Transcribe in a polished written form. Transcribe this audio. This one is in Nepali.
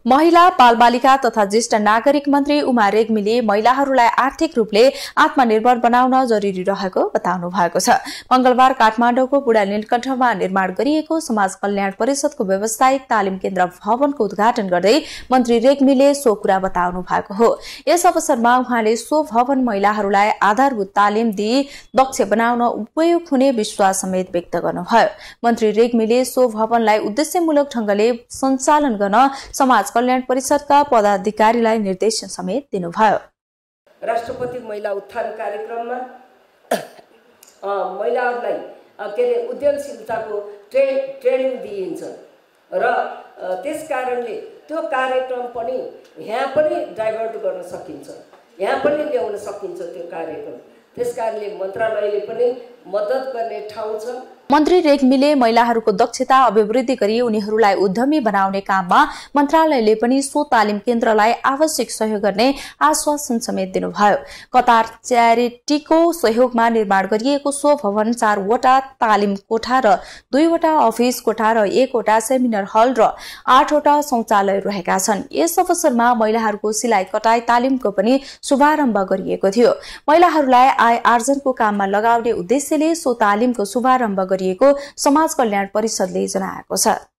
महिला बालबालिका तथा ज्येष्ठ नागरिक मन्त्री उमा रेग्मीले महिलाहरूलाई आर्थिक रूपले आत्मनिर्भर बनाउन जरुरी रहेको बताउनु भएको छ। मंगलबार काठमाडौँको बुढा नीलकण्ठमा निर्माण गरिएको समाज कल्याण परिषदको व्यावसायिक तालिम केन्द्र भवनको उद्घाटन गर्दै मन्त्री रेग्मीले सो कुरा बताउनु भएको हो। यस अवसरमा उहाँले सो भवन महिलाहरूलाई आधारभूत तालिम दिई दक्ष बनाउन उपयोग हुने विश्वास समेत व्यक्त गर्नुभयो। मन्त्री रेग्मीले सो भवनलाई उद्देश्यमूलक ढंगले सञ्चालन गर्न समाज कल्याण परिषदका पदाधिकारीलाई निर्देशन समेत दिनुभयो। राष्ट्रपति महिला उत्थान कार्यक्रममा महिलाहरूलाई उद्यमशीलताको ट्रेनिङ दिइन्छ र त्यसकारणले त्यो कार्यक्रम पनि यहाँ पनि डाइभर्ट गर्न सकिन्छ, यहाँ पनि ल्याउन सकिन्छ त्यो कार्यक्रम। त्यसकारणले मन्त्रालयले पनि मद्दत गर्ने ठाउँ छ। मन्त्री रेग्मीले महिलाहरूको दक्षता अभिवृद्धि गरी उनीहरूलाई उद्यमी बनाउने काममा मन्त्रालयले पनि सो तालिम केन्द्रलाई आवश्यक सहयोग गर्ने आश्वासन समेत दिनुभयो। कतार च्यारिटीको सहयोगमा निर्माण गरिएको सो भवन 4 वटा तालिम कोठा र 2 वटा अफिस कोठा र 1 वटा सेमिनार हल र 8 वटा शौचालय रहेका छन्। यस अवसरमा महिलाहरूको सिलाइ कटाई तालिमको पनि शुभारम्भ गरिएको थियो। महिलाहरूलाई आय आर्जनको काममा लगाउने उद्देश्यले सो तालिमको शुभारम्भ गरिएको समाज कल्याण परिषदले जनाएको छ।